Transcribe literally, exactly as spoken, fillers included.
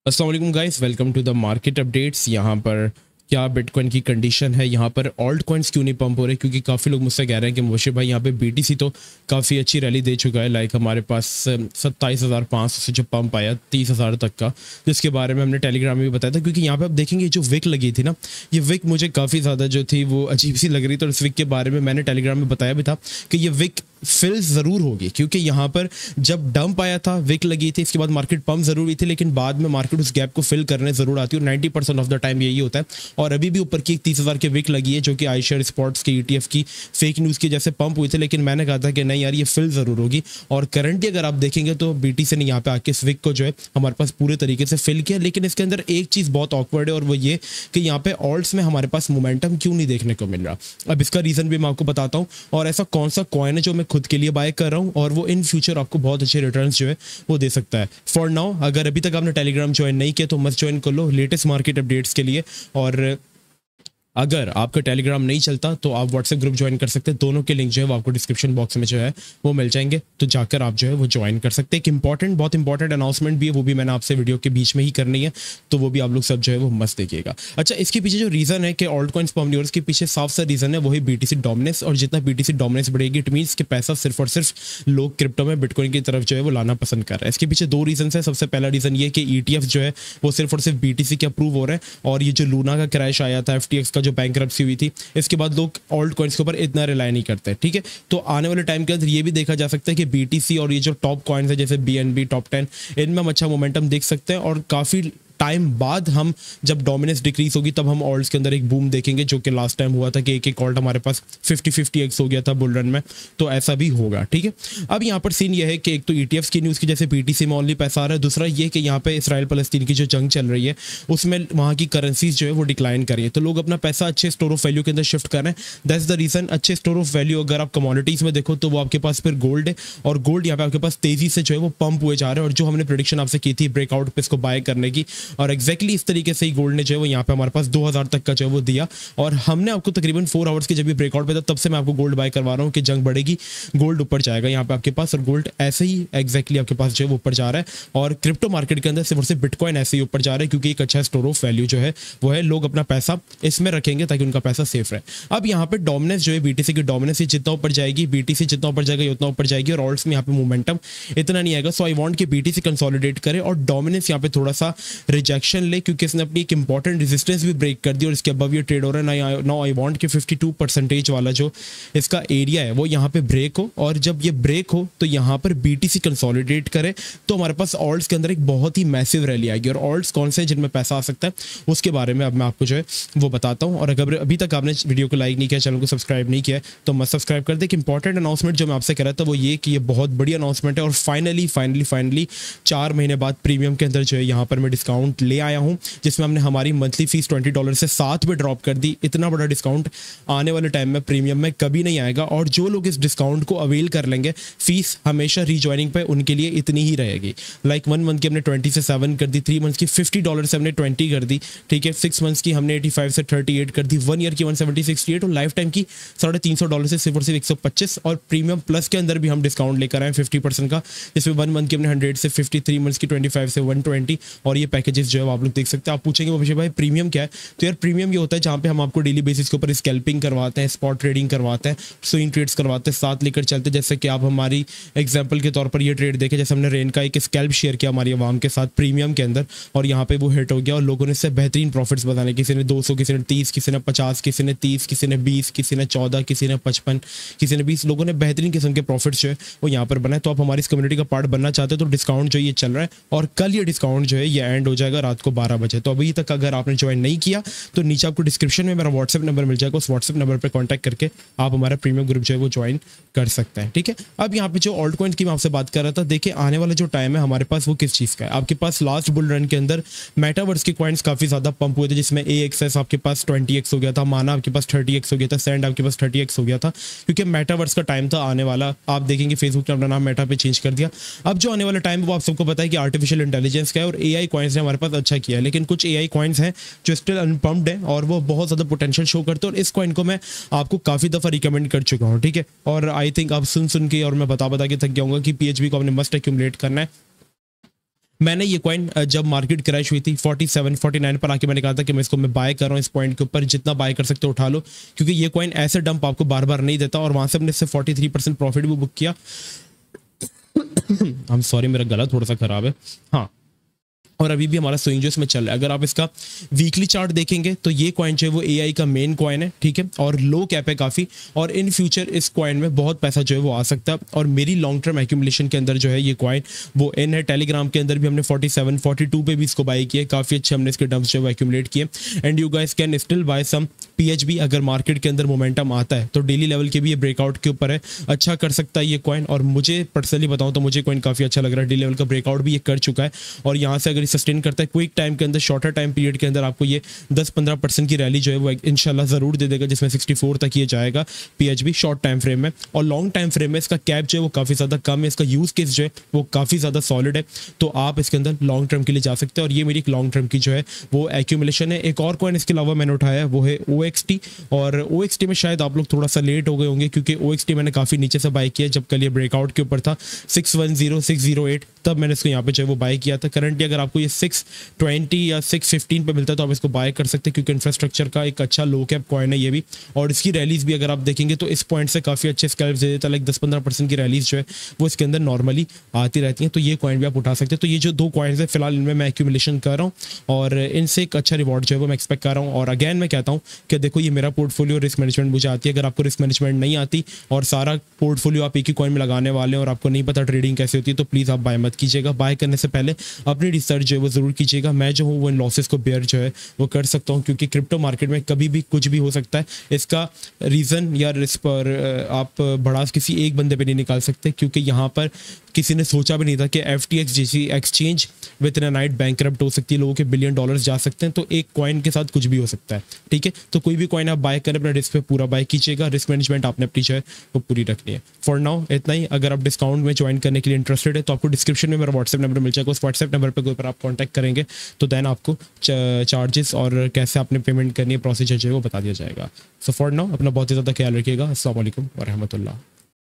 अस्सलाम वालेकुम guys, welcome to the market updates. यहाँ पर क्या बिटकॉइन की कंडीशन है, यहाँ पर ऑल्ट कॉइन्स क्यों नहीं पंप हो रहे, क्योंकि काफ़ी लोग मुझसे कह रहे हैं कि मोशे भाई यहाँ पे बीटीसी तो काफ़ी अच्छी रैली दे चुका है। लाइक हमारे पास सत्ताईस हज़ार पाँच सौ से जो पंप आया तीस हज़ार तक का, जिसके बारे में हमने टेलीग्राम में भी बताया था। क्योंकि यहाँ पे आप देखेंगे जो विक लगी थी ना, ये विक मुझे काफ़ी ज़्यादा जो थी वो अजीब सी लग रही थी। और इस विक के बारे में मैंने टेलीग्राम में बताया भी था कि ये विक फिल ज़रूर होगी, क्योंकि यहाँ पर जब डंप आया था विक लगी थी, इसके बाद मार्केट पंप ज़रूर हुई थी, लेकिन बाद में मार्केट उस गैप को फिल करने ज़रूर आती है और ninety percent of the time यही होता है। और अभी भी ऊपर की तीस हज़ार के विक लगी है, जो कि आई शेयर स्पॉट्स के ईटीएफ की फेक न्यूज़ की जैसे पंप हुई थे, लेकिन मैंने कहा था कि नहीं यार, ये फिल ज़रूर होगी। और करंटली अगर आप देखेंगे तो बीटीसी ने यहाँ पे आके इस विक को जो है हमारे पास पूरे तरीके से फिल किया। लेकिन इसके अंदर एक चीज़ बहुत ऑकवर्ड है, और वो ये कि यहाँ पे ऑल्ट्स में हमारे पास मोमेंटम क्यों नहीं देखने को मिल रहा। अब इसका रीज़न भी मैं आपको बताता हूँ, और ऐसा कौन सा कॉइन है जो मैं खुद के लिए बाय कर रहा हूं और वो इन फ्यूचर आपको बहुत अच्छे रिटर्न्स जो है वो दे सकता है। फॉर नाउ अगर अभी तक आपने टेलीग्राम ज्वाइन नहीं किया तो मस्ट ज्वाइन कर लो लेटेस्ट मार्केट अपडेट्स के लिए। और अगर आपका टेलीग्राम नहीं चलता तो आप व्हाट्सएप ग्रुप ज्वाइन कर सकते हैं। दोनों के लिंक जो है वो आपको डिस्क्रिप्शन बॉक्स में जो है वो मिल जाएंगे, तो जाकर आप जो है वो ज्वाइन कर सकते हैं। एक इंपॉर्टेंट बहुत इंपॉर्टेंट अनाउंसमेंट भी है, वो भी मैंने आपसे वीडियो के बीच में ही करनी है, तो वो भी आप लोग सब जो है वो मस्त देखिएगा। अच्छा, इसके पीछे जो रीज़न है कि ऑल्ट कॉइन्स पंप नहीं हो रहा, इसके पीछे साफ सा रीज़न है, वही बीटीसी डोमिनेंस। और जितना बीटीसी डोमिनेंस बढ़ेगी, इट मीन्स कि पैसा सिर्फ और सिर्फ लोग क्रिप्टो में बिटकॉइन की तरफ जो है वो लाना पसंद कर रहा है। इसके पीछे दो रीजन है। सबसे पहला रीज़न ये कि ईटीएफ जो है वो सिर्फ और सिर्फ बीटीसी के अप्रूव हो रहे हैं, और ये जो लूना का क्रैश आया था, एफटीएक्स का जो बैंकरप्सी हुई थी, इसके बाद लोग ऑल्ट कॉइन्स के ऊपर इतना रिलाई नहीं करते। ठीक है, तो आने वाले टाइम के अंदर ये भी देखा जा सकता है कि बीटीसी और ये जो टॉप कॉइन्स है जैसे बीएनबी टॉप टेन, इनमें हम अच्छा मोमेंटम देख सकते हैं। और काफ़ी टाइम बाद हम जब डोमिनेंस डिक्रीज होगी तब हम ऑल्ट्स के अंदर एक बूम देखेंगे, जो कि लास्ट टाइम हुआ था कि एक एक ऑल्ट हमारे पास फिफ्टी फिफ्टी एक्स हो गया था बुल रन में, तो ऐसा भी होगा। ठीक है, अब यहाँ पर सीन ये है कि एक तो ईटीएफ की न्यूज़ की जैसे बीटीसी में ओनली पैसा आ रहा है, दूसरा ये कि यहाँ पे इसराइल फलस्तीन की जो जंग चल रही है उसमें वहाँ की करेंसीज जो है वो डिक्लाइन कर रही है, तो लोग अपना पैसा अच्छे स्टोर ऑफ वैल्यू के अंदर शिफ्ट कर रहे हैं। That's the reason. अच्छे स्टोर ऑफ वैल्यू अगर आप कमोडिटीज़ में देखो तो वो आपके पास फिर गोल्ड है, और गोल्ड यहाँ पे आपके पास तेजी से जो है वो पंप हुए जा रहे हैं। और जो हमने प्रेडिक्शन आपसे की थी ब्रेकआउट पे इसको बाय करने की, और एक्जैक्टली इस तरीके से ही गोल्ड ने जो है वो यहाँ पे हमारे पास दो हज़ार तक का जो है वो दिया। और हमने आपको तकरीबन फोर आवर्स के जब भी ब्रेकआउट पे था तब से मैं आपको गोल्ड बाय करवा रहा हूँ कि जंग बढ़ेगी, गोल्ड ऊपर जाएगा यहाँ पे आपके पास, और गोल्ड ऐसे ही एक्जैक्टली आपके पास जो है वो ऊपर जा रहा है। और क्रिप्टो मार्केट के अंदर सिर्फ और सिर्फ बिटकॉइन ऐसे ही ऊपर जा रहा है, क्योंकि एक अच्छा स्टोर ऑफ वैल्यू जो है वो है, लोग अपना पैसा इसमें रखेंगे ताकि उनका पैसा सेफ रहे। अब यहाँ पे डोमिनेंस जो है बीटीसी की डोमिनेंस जितना ऊपर जाएगी, बीटीसी जितना ऊपर जाएगा उतना ऊपर जाएगी, और ऑल्ट्स में यहाँ पे मोमेंटम इतना नहीं आएगा। सो आई वांट कि बीटीसी कंसोलिडेट करे और डोमिनेंस यहाँ पे थोड़ा सा रिजेक्शन ले, क्योंकि इसने अपनी एक इंपॉर्टेंट रेजिस्टेंस भी ब्रेक कर दी और इसके अबव ये ट्रेड हो रहा है। नाउ आई वांट कि फिफ्टी टू परसेंटेज वाला जो इसका एरिया है वो यहाँ पे ब्रेक हो, और जब ये ब्रेक हो तो यहाँ पर बीटीसी कंसोलिडेट करे, तो हमारे पास ऑल्ट्स के अंदर एक बहुत ही मैसिव रैली आएगी। और ऑल्ट्स कौन से जिनमें पैसा आ सकता है उसके बारे में अब मैं आपको जो है वो बताता हूँ। और अगर अभी तक आपने वीडियो को लाइक नहीं किया, चैनल को सब्सक्राइब नहीं किया, तो मत सब्सक्राइब कर दे। एक इंपॉर्टेंट अनाउंसमेंट जो मैं आपसे कह रहा था वो ये कि ये बहुत बड़ी अनाउंसमेंट है, और फाइनली फाइनली फाइनली चार महीने बाद प्रीमियम के अंदर जो है यहाँ पर मैं डिस्काउंट ले आया हूँ, जिसमें हमने हमारी मंथली फीस ट्वेंटी डॉलर से सात पे ड्रॉप कर दी। इतना बड़ा डिस्काउंट आने वाले टाइम में प्रीमियम में कभी नहीं आएगा, और जो लोग इस डिस्काउंट को अवेल कर लेंगे, फीस हमेशा रीज्वाइनिंग पे उनके लिए इतनी ही रहेगी। लाइक वन मंथ की हमने ट्वेंटी से सेवन कर दी, थ्री मंथ्स की फिफ्टी डॉलर से हमने ट्वेंटी कर दी, ठीक है, सिक्स मंथ्स की हमने एटी फाइव से थर्टी एट कर दी, वन ईयर की वन सेवेंटी सिक्सटी एट, और लाइफ टाइम की साढ़े तीन सौ डॉलर से सिर्फ और सिर्फ एक सौ पच्चीस। और प्रीमियम प्लस के अंदर भी हम डिस्काउंट लेकर आए फिफ्टी परसेंट का, जिसमें वन मंथ की हमने हंड्रेड से फिफ्टी, थ्री मंथ्स की ट्वेंटी फाइव से वन ट्वेंटी, और ये पैकेजेस जो है आप लोग देख सकते हैं। आप पूछेंगे वो भाई प्रीमियम क्या है, तो यार प्रीमियम ये होता है जहाँ पे हम आपको डेली बेसिस के ऊपर स्कैल्पिंग करवाते हैं, स्पॉट ट्रेडिंग करवाते हैं, स्विंग ट्रेड्स करवाते हैं, साथ लेकर चलते हैं। जैसे कि आप हमारी एग्जांपल के तौर पर ये ट्रेड देखें, जैसे हमने रेन का एक स्कैल्प शेयर किया हमारी आवाम के साथ प्रीमियम के अंदर, और यहाँ पे वो हिट हो गया और लोगों ने इससे बेहतरीन प्रॉफिट्स बताने, किसी ने दो सौ, किसी ने तीस, किसी ने पचास, किसी ने तीस, किसी ने बीस, किसी ने चौदह, किसी ने पचपन, किसी ने बीस, लोगों ने बेहतरीन किस्म के प्रॉफिट्स जो है वो यहाँ पर बनाए। तो आप हमारी इस कम्युनिटी का पार्ट बनना चाहते हो तो डिस्काउंट जो ये चल रहा है, और कल ये डिस्काउंट जो है ये एंड हो जाएगा रात को बारह बजे। तो अभी तक अगर आपने ज्वाइन नहीं किया तो नीचे आपको डिस्क्रिप्शन में मेरा व्हाट्सएप नंबर मिल जाएगा, उस व्हाट्सएप नंबर पर कॉन्टैक्ट करके आप हमारा प्रीमियम ग्रुप जो है वो ज्वाइन कर सकते हैं। ठीक है, अब यहाँ पे जो ऑल्ट कॉइन्स की मैं आपसे बात कर रहा था, देखिए आने वाला जो टाइम है हमारे पास वो किस चीज़ का है। आपके पास लास्ट बुल रन के अंदर मेटावर्स के कॉइन्स काफ़ी ज़्यादा पंप हुए थे, जिसमें ए एक्सेस आपके पास ट्वेंटी एक्स हो गया था, माना आपके पास थर्टी एक्स हो गया था, सैंड आपके पास थर्टी एक्स हो गया था, क्योंकि मेटावर्स का टाइम था आने वाला। आप देखेंगे फेसबुक ने अपना नाम मेटा पे चेंज कर दिया। अब जो आने वाला टाइम है वो आप सबको पता है कि आर्टिफिशियल इंटेलिजेंस का है, और ए आई कॉइन्स ने हमारे पास अच्छा किया है, लेकिन कुछ ए आई कॉइन्स हैं जो स्टिल अनपम्प्ड है और वो बहुत ज़्यादा पोटेंशियल शो करते हैं। और इस कॉइन को मैं आपको काफ़ी दफ़ा रिकमेंड कर चुका हूँ, ठीक है, और आई थिंक आप सुन सुन के और मैं बता बता के थक गया हूँ कि पीएचबी को आपने मस्ट एक्यूमुलेट करना है। मैंने ये कॉइन जब मार्केट क्रैश हुई थी फोर्टी सेवन फोर्टी नाइन पर आके मैंने कहा था कि मैं इसको मैं बाय कर रहा हूँ, इस पॉइंट के ऊपर जितना बाय कर सकते हो उठा लो, क्योंकि ये कॉइन ऐसे डंप आपको बार बार नहीं देता। और वहां से हमने इससे फोर्टी थ्री परसेंट प्रॉफिट भी बुक किया। हम सॉरी, मेरा गला थोड़ा सा खराब है। हाँ, और अभी भी हमारा स्विंग जो इसमें चल रहा है। अगर आप इसका वीकली चार्ट देखेंगे तो ये कॉइन जो है वो एआई का मेन कॉइन है, ठीक है, और लो कैप है काफ़ी, और इन फ्यूचर इस कॉइन में बहुत पैसा जो है वो आ सकता है। और मेरी लॉन्ग टर्म एक्यूमुलेशन के अंदर जो है ये कॉइन वो इन है। टेलीग्राम के अंदर भी हमने फोर्टी सेवन फोर्टी टू पे भी इसको बाई किया, काफ़ी अच्छे हमने इसके डम्प्स जो है वो एक्यूमुलेट किए। And you guys can still buy some PHB. अगर मार्केट के अंदर मोमेंटम आता है तो डेली लेवल के भी ये ब्रेकआउट के ऊपर है, अच्छा कर सकता है ये कॉइन। और मुझे पर्सनली बताऊँ तो मुझे कॉइन काफ़ी अच्छा लग रहा है, डेली लेवल का ब्रेकआउट भी ये कर चुका है। और यहाँ से अगर ये सस्टेन करता है क्विक टाइम के अंदर, शॉर्टर टाइम पीरियड के अंदर, आपको ये दस पंद्रह परसेंट की रैली जो है वो इंशाल्लाह ज़रूर दे देगा, जिसमें सिक्सटी फोर तक ये जाएगा पीएचबी शॉर्ट टाइम फ्रेम में। और लॉन्ग टाइम फ्रेम में इसका कैप जो है वो काफ़ी ज़्यादा कम है, इसका यूज़ केस जो है वो काफ़ी ज़्यादा सॉलिड है, तो आप इसके अंदर लॉन्ग टर्म के लिए जा सकते हैं। और ये मेरी एक लॉन्ग टर्म की जो है वो एक्यूमुलेशन है। एक और कॉइन इसके अलावा मैंने उठाया वो है ओ एक्स टी। और ओ एक्स टी में शायद आप लोग थोड़ा सा लेट हो गए होंगे, क्योंकि ओ एक्स टी मैंने काफ़ी नीचे से बाय किया जब कल ये ब्रेकआउट के ऊपर था six one zero six zero eight, तब मैंने इसको यहाँ पे जो है वो बाय किया था। करंटली अगर आपको ये सिक्स ट्वेंटी या सिक्स फिफ्टीन पे मिलता है तो आप इसको बाय कर सकते हैं, क्योंकि इंफ्रास्ट्रक्चर का एक अच्छा लो कैप कॉइन है ये भी। और इसकी रैलीज भी अगर आप देखेंगे तो इस पॉइंट से काफ़ी अच्छे स्कैल्प्स दे देता है, लाइक दस पंद्रह परसेंट की रैलीज जो है वो इसके अंदर नॉर्मली आती रहती हैं। तो ये कॉइन भी आप उठा सकते हैं। तो ये जो दो कॉइन्स है फिलहाल इनमें मैं एक्यूमुलेशन कर रहा हूँ और इनसे एक अच्छा रिवॉर्ड जो है वो मैं एक्सपेक्ट कर रहा हूँ। और अगैन मैं कहता हूँ कि देखो ये मेरा पोर्टफोलियो रिस्क मैनेजमेंट मुझे आती है। अगर आपको रिस्क मैनेजमेंट नहीं आती और सारा पोर्टफोलियो आप एक ही कॉइन में लगाने वाले हैं और आपको नहीं पता ट्रेडिंग कैसे होती है, तो प्लीज़ आप बाय मत कीजिएगा। बाय करने से पहले अपनी रिसर्च जो है वो ज़रूर कीजिएगा। मैं जो हूँ वो इन लॉसेस को बेयर जो है वो कर सकता हूँ, क्योंकि क्रिप्टो मार्केट में कभी भी कुछ भी हो सकता है। इसका रीज़न या रिस्क पर आप बड़ा किसी एक बंदे पे नहीं निकाल सकते, क्योंकि यहाँ पर किसी ने सोचा भी नहीं था कि एफ टी एक्स जैसी exchange within a night bankrupt हो सकती है, लोगों के बिलियन डॉलर्स जा सकते हैं। तो एक कॉइन के साथ कुछ भी हो सकता है, ठीक है। तो कोई भी कॉइन आप बाय करें अपना रिस्क पे पूरा बाय कीजिएगा। रिस्क मैनेजमेंट आपने अपनी जो है वो पूरी रखनी है। फॉर नाउ इतना ही। अगर आप डिस्काउंट में ज्वाइन करने के लिए इंटरेस्टेड है तो आपको डिस्क्रिप्शन में मेरा व्हाट्सएप नंबर मिल जाएगा। उस व्हाट्सएप नंबर पर कोई पर आप कॉन्टैक्ट करेंगे तो देन आपको चार्जेस और कैसे आपने पेमेंट करनी है, प्रोसीजर जो है वो बता दिया जाएगा। सो फॉर नाउ अपना बहुत ही ज़्यादा ख्याल रखिएगा। अस्सलाम वालेकुम व रहमतुल्लाह।